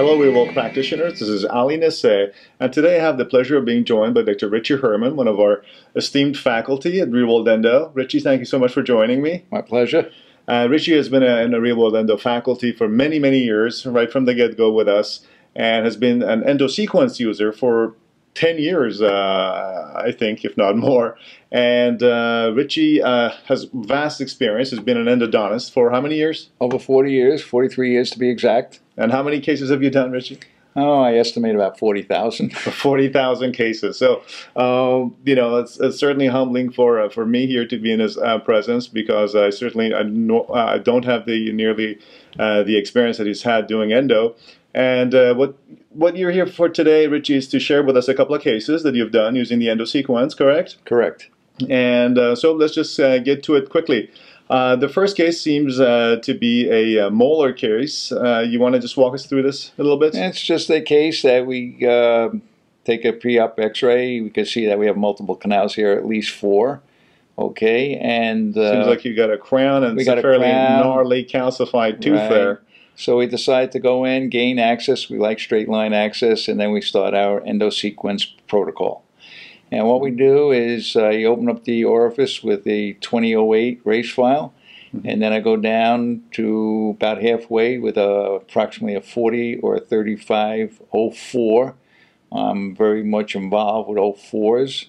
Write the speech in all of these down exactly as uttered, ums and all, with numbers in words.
Hello, Real practitioners. This is Ali Nasseh, and today I have the pleasure of being joined by Doctor Richie Herman, one of our esteemed faculty at Real World Endo. Richie, thank you so much for joining me. My pleasure. Uh, Richie has been a, in the Real World Endo faculty for many, many years, right from the get-go with us, and has been an EndoSequence user for ten years, uh, I think, if not more. And uh, Richie uh, has vast experience. Has been an endodontist for how many years? Over forty years, forty-three years to be exact. And how many cases have you done, Richie? Oh, I estimate about forty thousand. forty thousand cases. So, um, you know, it's, it's certainly humbling for uh, for me here to be in his uh, presence, because I certainly I, know, I don't have the nearly uh, the experience that he's had doing endo. And uh, what what you're here for today, Richie, is to share with us a couple of cases that you've done using the EndoSequence, correct? Correct. And uh, so let's just uh, get to it quickly. Uh, the first case seems uh, to be a, a molar case. Uh, you want to just walk us through this a little bit? It's just a case that we uh, take a pre-op x-ray. We can see that we have multiple canals here, at least four. Okay, and uh, seems like you got a crown and we it's got a a fairly crown. gnarly calcified tooth Right. there. So we decide to go in, gain access. We like straight line access, and then we start our EndoSequence protocol. And what we do is uh, you open up the orifice with a twenty oh eight race file, mm-hmm. and then I go down to about halfway with a, approximately a forty or a thirty-five oh four. I'm very much involved with oh fours.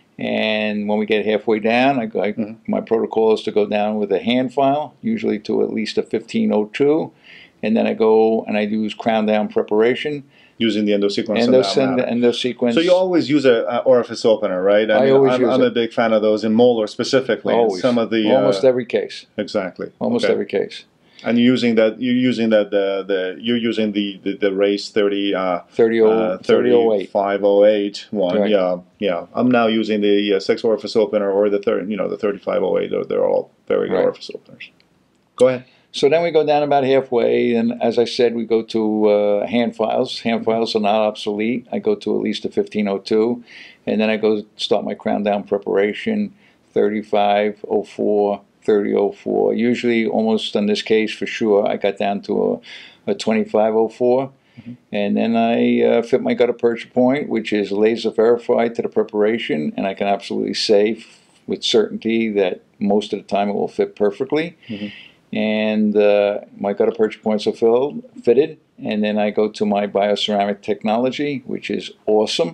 And when we get halfway down, I, I, mm-hmm. my protocol is to go down with a hand file, usually to at least a fifteen oh two. And then I go and I use crown down preparation. Using the EndoSequence. Endos and the EndoSequence. So you always use a, a orifice opener, right? I, I mean, always I'm, use I'm it. a big fan of those in molar specifically. Always. Some of the almost uh, every case. Exactly. Almost okay. every case. And you're using that. You're using that. The the you're using the the, the race thirty. Uh, thirty oh eight. thirty-five oh eight one. Right. Yeah, yeah. I'm now using the uh, six orifice opener or the third. You know, the thirty-five oh eight. They're, they're all very good right. orifice openers. Go ahead. So then we go down about halfway, and as I said, we go to uh, hand files. Hand files are not obsolete. I go to at least a fifteen oh two, and then I go start my crown down preparation, thirty-five oh four, thirty oh four. Usually, almost in this case for sure, I got down to a, a twenty-five oh four. Mm-hmm. And then I uh, fit my gutta-percha point, which is laser verified to the preparation, and I can absolutely say with certainty that most of the time it will fit perfectly. Mm-hmm. And uh, my gutta-percha points are filled, fitted, and then I go to my bioceramic technology, which is awesome.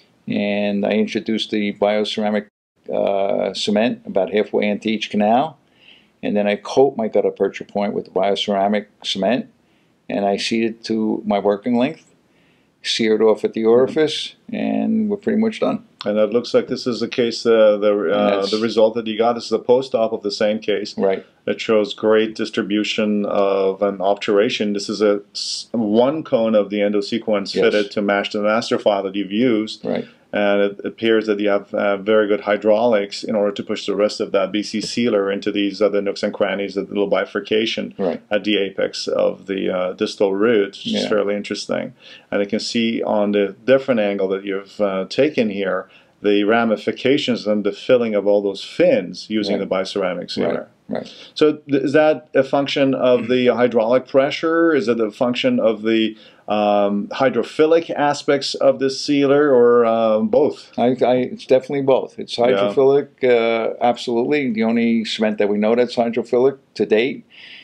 And I introduce the bioceramic uh, cement about halfway into each canal, and then I coat my gutta-percha point with the bioceramic cement, and I seat it to my working length, sear it off at the orifice, and we're pretty much done. And it looks like this is the case, uh, the uh, the result that you got. This is a post-op of the same case. Right. It shows great distribution of an obturation. This is a one cone of the EndoSequence yes. fitted to match the master file that you've used. Right. And it appears that you have uh, very good hydraulics in order to push the rest of that B C sealer into these other nooks and crannies, the little bifurcation right. at the apex of the uh, distal root, which yeah. is fairly interesting. And you can see on the different angle that you've uh, taken here, the ramifications and the filling of all those fins using right. the bioceramic sealer. Right. Right. So is that a function of the hydraulic pressure? Is it a function of the um, hydrophilic aspects of the sealer, or um, both? I, I, it's definitely both. It's hydrophilic, yeah. uh, absolutely. The only cement that we know that's hydrophilic to date.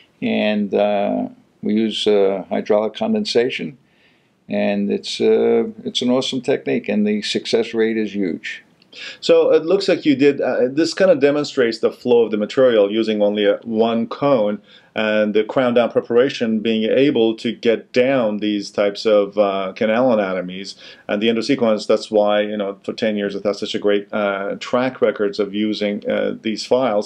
And uh, we use uh, hydraulic condensation. And it's, uh, it's an awesome technique, and the success rate is huge. So it looks like you did, uh, this kind of demonstrates the flow of the material using only a, one cone, and the crown down preparation being able to get down these types of uh, canal anatomies. And the EndoSequence, that's why, you know, for ten years it has such a great uh, track records of using uh, these files,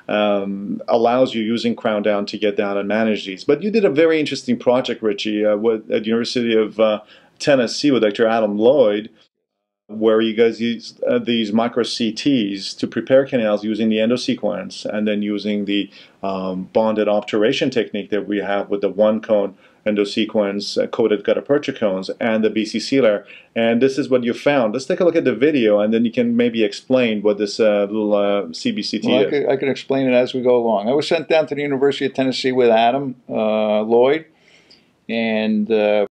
um, allows you using crown down to get down and manage these. But you did a very interesting project, Richie, uh, with, at the University of uh, Tennessee with Doctor Adam Lloyd, where you guys use uh, these micro C Ts to prepare canals using the EndoSequence, and then using the um, bonded obturation technique that we have with the one cone EndoSequence uh, coated gutta-percha cones and the B C sealer. And this is what you found. Let's take a look at the video, and then you can maybe explain what this uh, little uh, C B C T well, is. I can, I can explain it as we go along. I was sent down to the University of Tennessee with Adam uh, Lloyd, and uh,